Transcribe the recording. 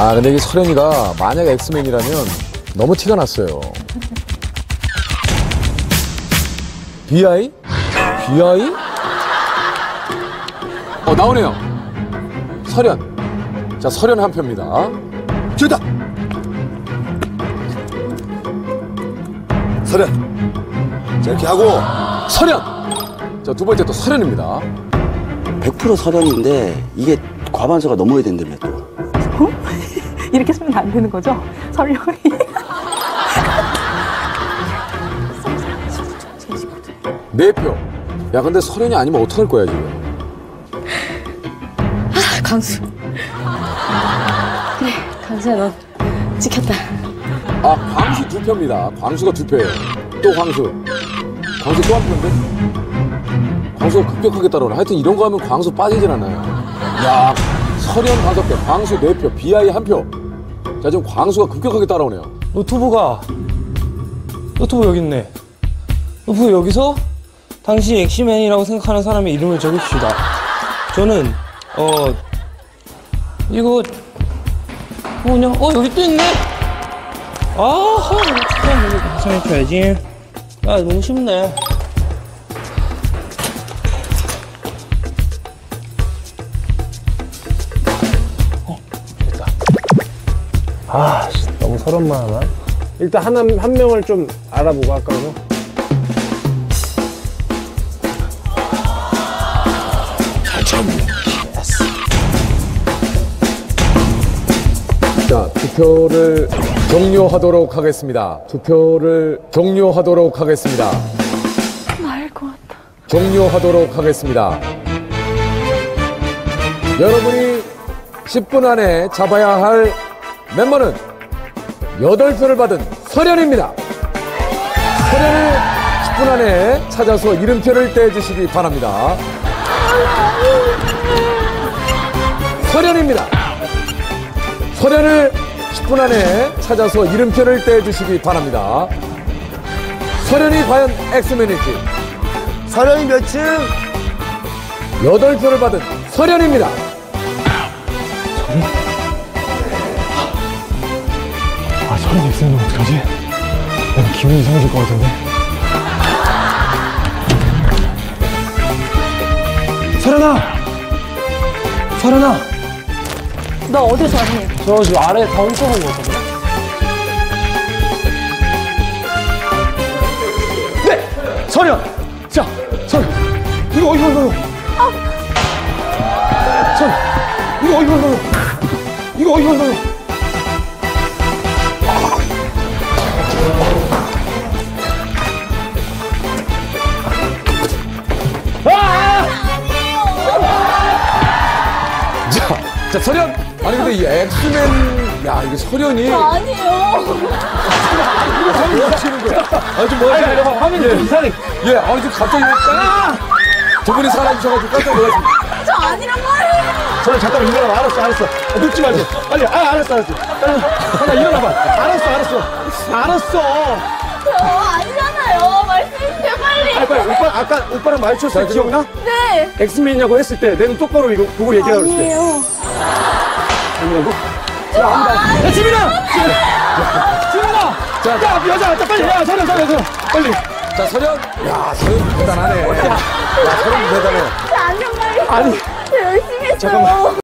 아, 근데 이 설현이가 만약 엑스맨이라면 너무 티가 났어요. BI? BI? 나오네요. 설현. 자, 설현 한 표입니다. 저다. 설현. 자, 이렇게 하고. 설현. 자, 두 번째 또 설현입니다. 100% 설현인데 이게 과반수가 넘어야 된다며 또. 어? 이렇게 쓰면 안 되는 거죠? 설령이. 네 표. 야, 근데 설현이 아니면 어떡할 거야, 지금? 광수. 그래, 광수야, 너 찍혔다. 아, 광수 두 표입니다. 광수가 두 표예요. 또 광수. 광수 또 한 표인데? 광수가 급격하게 따라오네. 하여튼 이런 거 하면 광수 빠지질 않아요. 야, 설현 5표, 광수 4표, BI 1표. 자, 지금 광수가 급격하게 따라오네요. 노트북아. 노트북 여기 있네. 노트북 여기서 당시 엑시맨이라고 생각하는 사람의 이름을 적읍시다. 저는 이거 뭐냐? 여기 또 있네. 아하, 이거 계산해줘야지. 아, 너무 쉽네. 됐다. 아, 너무 서럽만 하나? 일단 한 명을 좀 알아보고 할까, 그럼? 자, 투표를 종료하도록 하겠습니다. 투표를 종료하도록 하겠습니다. 나일 것 같아. 종료하도록 하겠습니다. 여러분이 10분 안에 잡아야 할 멤버는 8표를 받은 설현입니다. 설현을 10분 안에 찾아서 이름표를 떼주시기 바랍니다. 설현입니다. 설현을 10분 안에 찾아서 이름표를 떼주시기 바랍니다. 설현이 과연 엑스맨일지. 설현이 몇 층? 8표를 받은 설현입니다. 아, 설현 엑스맨은 어떡하지? 내가 기분이 이상해질 것 같은데. 설현아! 설현아! 너 어디서 왔니? 저 지금 아래 다 훔쳐간 거 같거든. 네! 설현! 자, 설현! 이거 어디서 산 거야? 설현! 이거 어디서 산 거야? 이거 어디서 산 거야? 자, 설현! 아니, 근데 이 엑스맨, 야, 이게 설현이. 아니에요. 설현이 뭐 하시는 거야? 아니, 좀 뭐야? 아니, 화면이 좀 이상해. 예, 아니, 좀 갑자기. 두 분이 사라지셔가지고 깜짝 놀랐습니다. 저 아니란 말이에요. 설현, 잠깐만 일어나봐. 알았어. 눕지 말고. 빨리. 알았어. 하나 일어나봐. 알았어. 저 아니잖아요. 말씀해주세요, 빨리. 빨리. 오빠랑 마주쳤을 때 기억나? 네. 엑스맨이냐고 했을 때 내 눈 똑바로 이거 보고 얘기하라 그랬을 때. 아니에요. 아니라고? 야, 지민아! 자, 여자, 빨리! 야, 설현, 빨리! 자, 설현. 야, 설현 대단하네. 야, 설현 대단해. 저 아니란 말이에요. 아니. 저 열심히 했어요. 잠깐만.